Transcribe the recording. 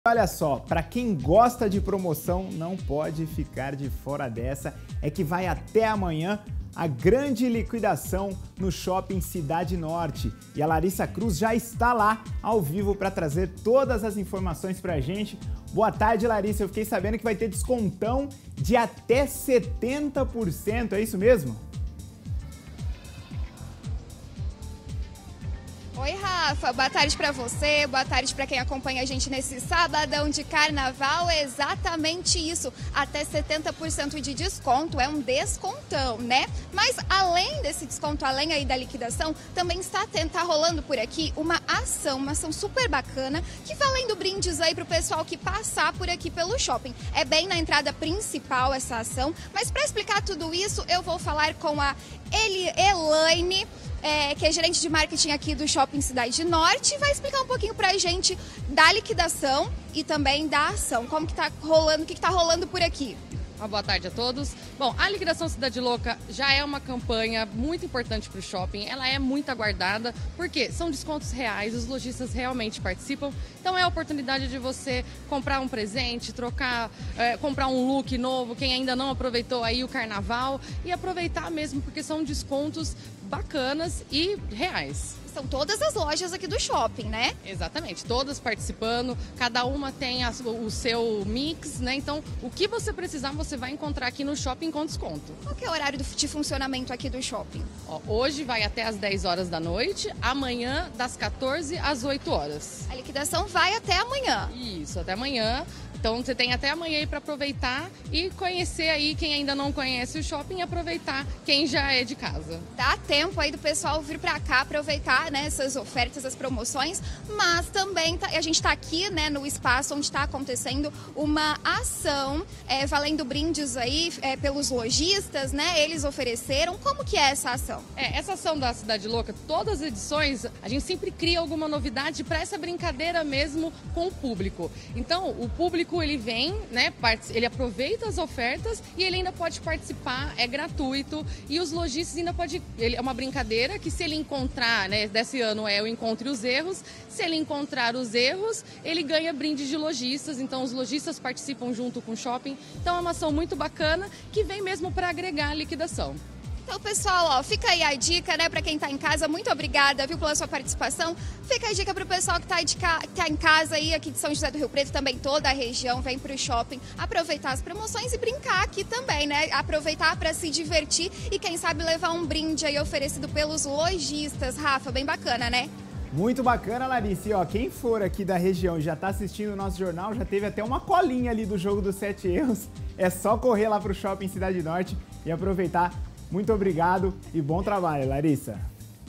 Olha só, para quem gosta de promoção, não pode ficar de fora dessa, é que vai até amanhã a grande liquidação no Shopping Cidade Norte. E a Larissa Cruz já está lá, ao vivo, para trazer todas as informações pra gente. Boa tarde, Larissa. Eu fiquei sabendo que vai ter descontão de até 70%, é isso mesmo? Oi, Rafa, boa tarde para você, boa tarde para quem acompanha a gente nesse sabadão de carnaval. É exatamente isso, até 70% de desconto, é um descontão, né? Mas além desse desconto, além aí da liquidação, também tá rolando por aqui uma ação super bacana, que valendo brindes aí pro pessoal que passar por aqui pelo shopping. É bem na entrada principal essa ação, mas para explicar tudo isso, eu vou falar com a Elaine, que é gerente de marketing aqui do Shopping Cidade Norte, e vai explicar um pouquinho pra gente da liquidação e também da ação. Como que tá rolando, o que tá rolando por aqui? Uma boa tarde a todos. Bom, a liquidação Cidade Louca já é uma campanha muito importante para o shopping. Ela é muito aguardada, porque são descontos reais, os lojistas realmente participam. Então é a oportunidade de você comprar um presente, comprar um look novo, quem ainda não aproveitou aí o carnaval, e aproveitar mesmo, porque são descontos bacanas e reais. São todas as lojas aqui do shopping, né? Exatamente, todas participando, cada uma tem o seu mix, né? Então, o que você precisar, você vai encontrar aqui no shopping com desconto. Qual que é o horário de funcionamento aqui do shopping? Hoje vai até às 10 horas da noite, amanhã das 14 às 8 horas. A liquidação vai até amanhã. Isso, até amanhã. Então você tem até amanhã aí para aproveitar e conhecer aí quem ainda não conhece o shopping e aproveitar quem já é de casa. Dá tempo aí do pessoal vir para cá aproveitar, né, essas ofertas, as promoções, mas também a gente está aqui, né, no espaço onde está acontecendo uma ação valendo brindes aí pelos lojistas, né? Eles ofereceram. Como que é essa ação? Essa ação da Cidade Louca, todas as edições, a gente sempre cria alguma novidade para essa brincadeira mesmo com o público. Então, o público ele vem, né, ele aproveita as ofertas e ele ainda pode participar, é gratuito, e os lojistas ainda é uma brincadeira que, se ele encontrar, né, desse ano é o Encontre os Erros, se ele encontrar os erros, ele ganha brinde de lojistas, então os lojistas participam junto com o shopping, então é uma ação muito bacana que vem mesmo para agregar a liquidação. Então, pessoal, ó, fica aí a dica, né, para quem tá em casa. Muito obrigada, viu, pela sua participação. Fica a dica pro pessoal que tá em casa aí, aqui de São José do Rio Preto, também toda a região, vem pro shopping aproveitar as promoções e brincar aqui também, né? Aproveitar para se divertir e, quem sabe, levar um brinde aí oferecido pelos lojistas. Rafa, bem bacana, né? Muito bacana, Larissa. E ó, quem for aqui da região e já tá assistindo o nosso jornal, já teve até uma colinha ali do jogo dos 7 erros. É só correr lá pro Shopping Cidade Norte e aproveitar. Muito obrigado e bom trabalho, Larissa.